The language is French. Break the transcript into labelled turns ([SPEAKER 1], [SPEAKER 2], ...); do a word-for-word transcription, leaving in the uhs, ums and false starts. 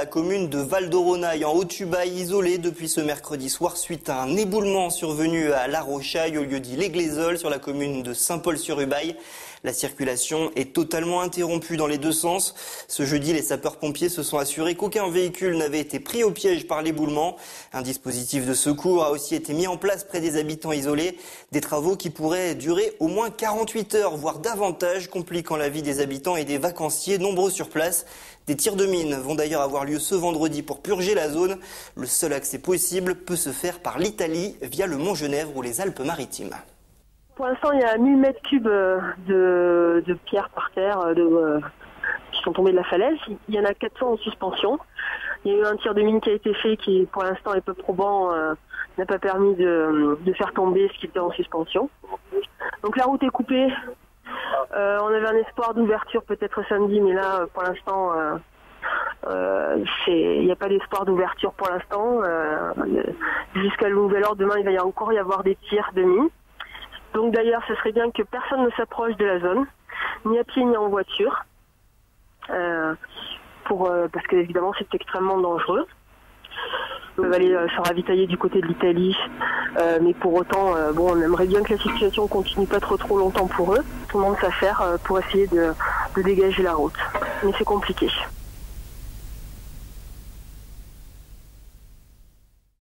[SPEAKER 1] la commune de Val-d'Oronaille en Haut-Tubaï, isolée depuis ce mercredi soir suite à un éboulement survenu à La Rochaille, au lieu dit Les Glézoles, sur la commune de Saint-Paul-sur-Ubaye. La circulation est totalement interrompue dans les deux sens. Ce jeudi, les sapeurs-pompiers se sont assurés qu'aucun véhicule n'avait été pris au piège par l'éboulement. Un dispositif de secours a aussi été mis en place près des habitants isolés. Des travaux qui pourraient durer au moins quarante-huit heures, voire davantage, compliquant la vie des habitants et des vacanciers nombreux sur place. Des tirs de mine vont d'ailleurs avoir lieu ce vendredi pour purger la zone. Le seul accès possible peut se faire par l'Italie via le Mont-Genèvre ou les Alpes-Maritimes.
[SPEAKER 2] Pour l'instant, il y a mille mètres cubes de, de pierres par terre de, euh, qui sont tombées de la falaise. Il y en a quatre cents en suspension. Il y a eu un tir de mine qui a été fait qui, pour l'instant, est peu probant, euh, n'a pas permis de, de faire tomber ce qui était en suspension. Donc la route est coupée. Euh, on avait un espoir d'ouverture peut-être samedi, mais là, pour l'instant, euh, euh, il n'y a pas d'espoir d'ouverture pour l'instant. Euh, jusqu'à le nouvel ordre, demain, il va y encore y avoir des tirs de mine. Donc d'ailleurs, ce serait bien que personne ne s'approche de la zone, ni à pied ni en voiture, euh, pour, euh, parce que évidemment c'est extrêmement dangereux. On va aller euh, se ravitailler du côté de l'Italie, euh, mais pour autant, euh, bon, on aimerait bien que la situation continue pas trop trop longtemps pour eux. Tout le monde s'affaire euh, pour essayer de, de dégager la route, mais c'est compliqué.